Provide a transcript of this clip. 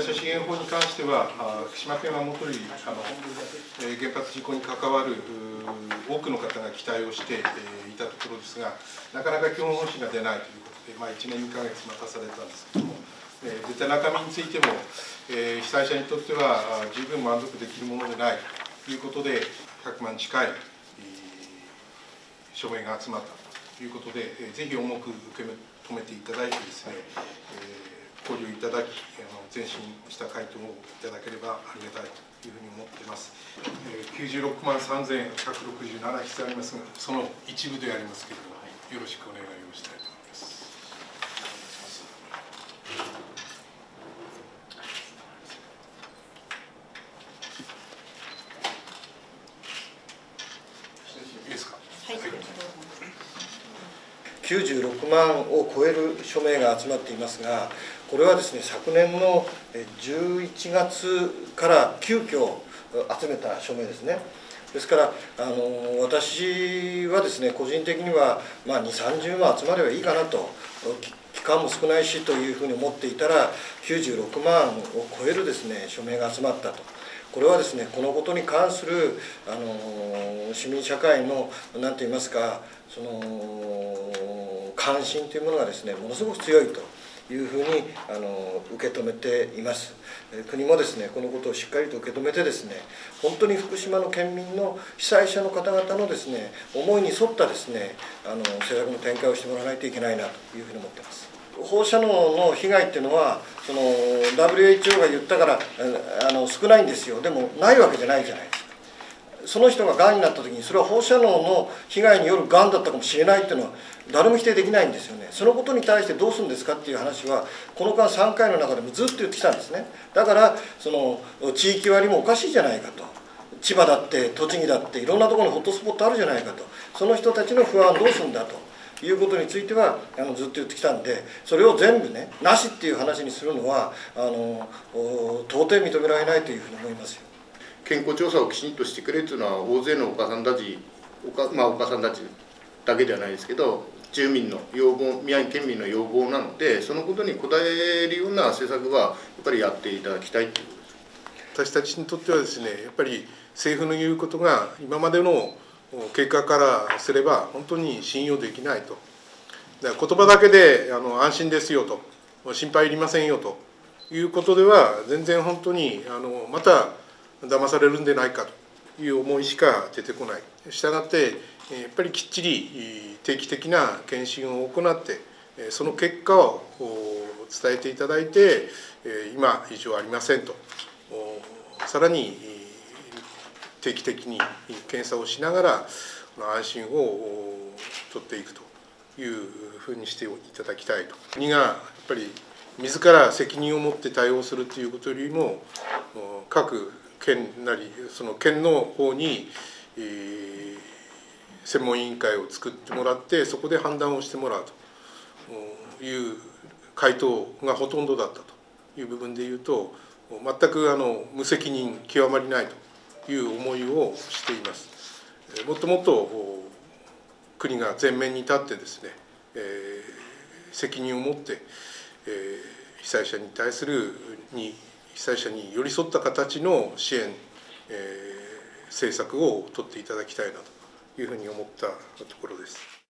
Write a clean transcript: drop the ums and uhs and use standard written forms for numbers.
者資源法に関しては、福島県はもとより原発事故に関わる多くの方が期待をしていたところですが、なかなか基本方針が出ないということで、1年2ヶ月待たされたんですけれども、出た中身についても、被災者にとっては十分満足できるものでないということで、100万近い署名が集まったということで、ぜひ重く受け止めていただいてですね、交流いただき、前進した回答をいただければありがたいというふうに思っています。96万3167必要ありますが、その一部でありますけれども、よろしくお願いをしたいと思います。いいですか。はい。 96万を超える署名が集まっていますが、これはですね、昨年の11月から急遽集めた署名ですね。ですから私はですね、個人的には2、30万集まればいいかなと、期間も少ないしというふうに思っていたら、96万を超えるですね、署名が集まったと。これはですね、このことに関する市民社会の何と言いますか、その関心というものがですね、ものすごく強いというふうに受け止めています。国もですね、このことをしっかりと受け止めてですね、本当に福島の県民の被災者の方々のですね、思いに沿ったですね、政策の展開をしてもらわないといけないなというふうに思っています。放射能の被害っていうのは、その WHO が言ったから少ないんですよ。でもないわけじゃないじゃないですか。その人ががんになった時に、それは放射能の被害によるがんだったかもしれないっていうのは誰も否定できないんですよね。そのことに対してどうするんですかっていう話は、この間3回の中でもずっと言ってきたんですね。だからその地域割もおかしいじゃないかと。千葉だって栃木だっていろんなところにホットスポットあるじゃないかと。その人たちの不安どうするんだということについてはずっと言ってきたんで、それを全部ね、なしっていう話にするのは到底認められないというふうに思いますよ。 健康調査をきちんとしてくれというのは、大勢のお母さんたち、お母さんたちだけではないですけど、住民の要望、宮城県民の要望なので、そのことに応えるような政策はやっぱりやっていただきたいということです。 私たちにとってはですね、やっぱり政府の言うことが今までの結果からすれば本当に信用できないと。だから言葉だけで安心ですよと、心配いりませんよということでは全然本当にまた騙されるんでないかという思いしか出てこない。したがってやっぱりきっちり定期的な検診を行ってその結果を伝えていただいて、今異常ありませんと、さらに定期的に検査をしながら安心を取っていくというふうにしていただきたいと。国がやっぱり自ら責任を持って対応するということよりも、各県なりその県の方に専門委員会を作ってもらって、そこで判断をしてもらうという回答がほとんどだったという部分でいうと、全く無責任極まりないという思いをしています。もっともっと国が前面に立ってですね、責任を持って被災者に対する被災者に寄り添った形の支援、政策を取っていただきたいなというふうに思ったところです。